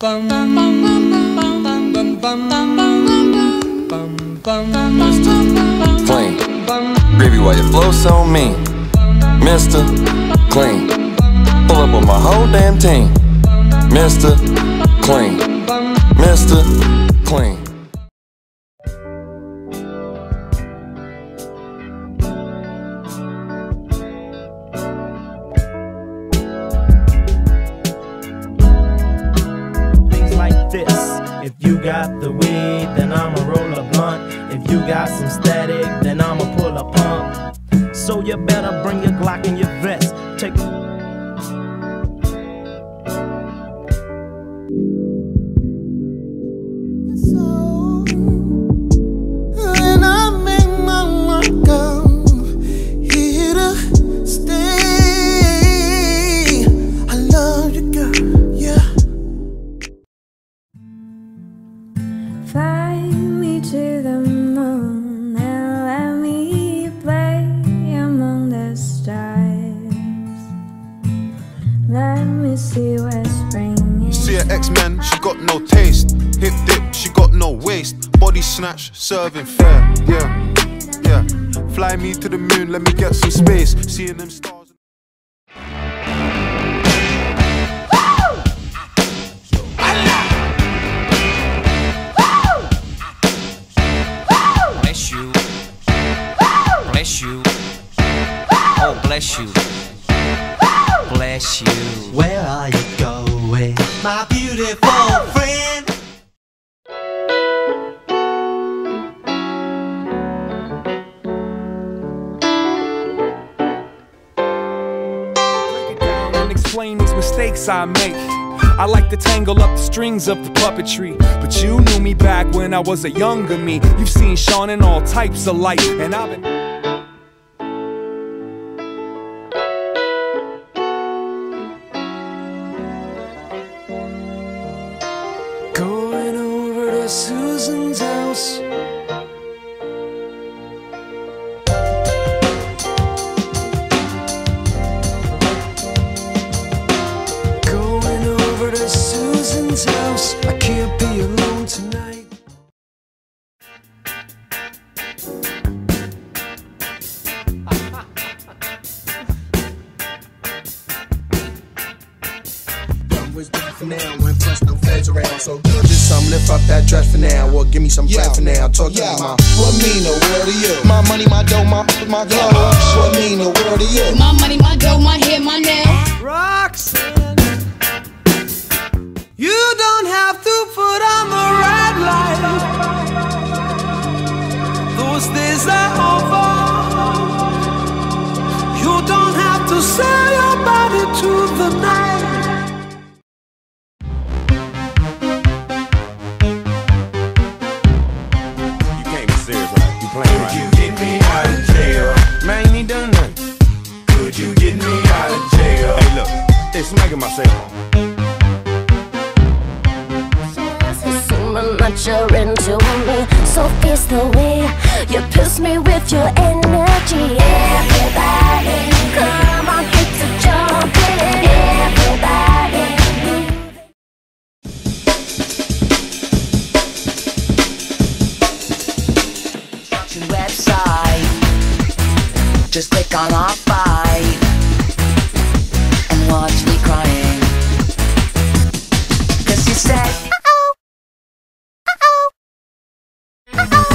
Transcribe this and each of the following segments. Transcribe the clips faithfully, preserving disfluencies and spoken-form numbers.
Clean. Baby, why your flow so mean? Mister Clean. Pull up with my whole damn team. Mister Clean. Mister Clean. Things like this. If you got the weed, then I'ma roll a blunt. If you got some static, then I'ma pull a pump. So you better bring your Glock in your vest. Take Fly me to the moon and let me play among the stars. Let me see where spring is. See her X-Men, she got no taste. Hip dip, she got no waist. Body snatch, serving fair. Yeah, yeah. Fly me to the moon, let me get some space. Seeing them stars. Bless you, oh bless you, bless you. Where are you going, my beautiful friend? Break it down and explain these mistakes I make. I like to tangle up the strings of the puppetry, but you knew me back when I was a younger me. You've seen Sean in all types of light, and I've been going over to Susan's house. Going over to Susan's house. I can't be alone tonight. Was done for now, when plus no feds around. So good, just some lift up that dress for now, or give me some bread for now. Talk to yeah. my What mean the word to you? my money, my dough, my my gloves. What mean the word to you? My money, my dough, my hair, my nails. Roxanne, you don't have to put on the red light. Those days are over. You don't have to sell your body to the night. Could you get me out of jail? Man, you ain't done nothing. Could you get me out of jail? Hey, look, they smacking my cell phone. Assuming that you're into me, so fierce the way you piss me with your energy. Everybody, come on, get to jumping. Everybody. Website, just click on our fight and watch me crying. Cause you said, uh-oh, uh-oh, uh-oh.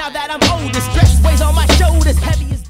now that I'm older, stress weighs on my shoulders, heavy as